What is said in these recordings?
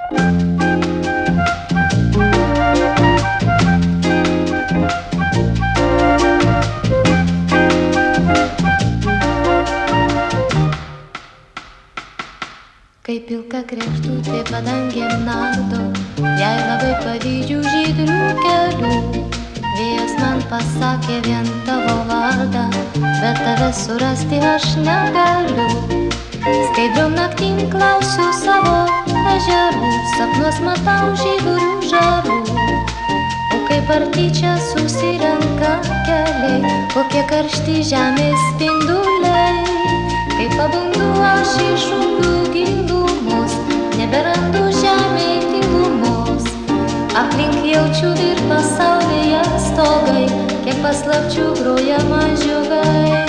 Kaip pilka kregždutė padangėm nardo, jai labai pavydžiu žydrių kelių. Vėjas man pasakė vien tavo vardą, bet tave surasti aš negaliu. Skaidriom naktim klausiu savo ežerų, sapnuos matau žydurių žarų. O kaip arti čia susirenka keliai, kokie karšti žemės spinduliai. Kai pabundu aš iš upių gilumos, neberandu žemėj tylumos. Aplink jaučiu ir pasaulyje stogai, kiek paslapčių groja mažiukai.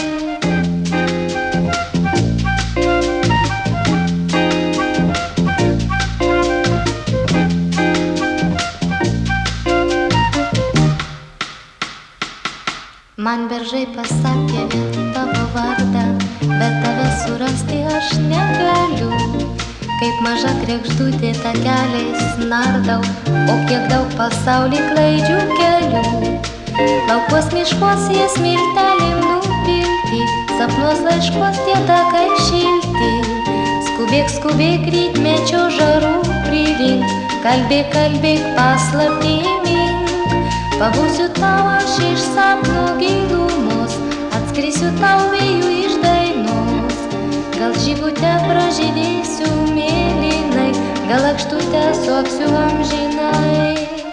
Man beržai pasakė vien tavo vardą, bet tave surasti aš negaliu. Kaip maža kregždutė takeliais nardau, o kiek daug pasaulį klaidžių kelių. Laukuos miškuos jie smiltelėm nupilti, sapnuos laiškuos tie takai šilti. Skubėk, skubėk, rytmečio žarų prilink, kalbėk, kalbėk, paslaptį mink. Pabūsiu tau aš iš sapno gilumos, atskrisiu tau vėjų iš dainos. Gal žibutę pražydėsiu mėlynai, gal lakštutę suoksiu amžinai.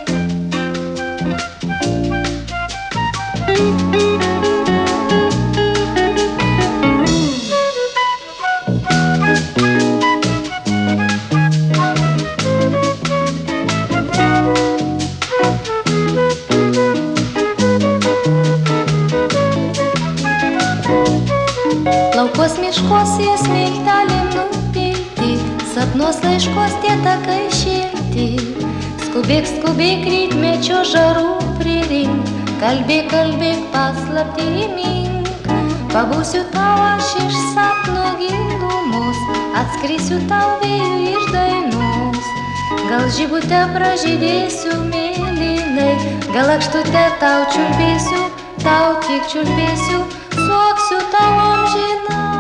Laukuos miškuos jie smiltelėm nupilti, sapnuos laiškuos tie takai šilti. Skubėk, skubėk, rytmečio žarų prirink, kalbėk, kalbėk, paslaptį mink. Pabūsiu tau aš iš sapno gilumos, atskrisiu tau vėjų iš dainos. Gal žibutę pražydėsiu mėlynai, gal lakštutę tau čiulbėsiu, tau tik čiulbėsiu, suoksiu tau amžinai.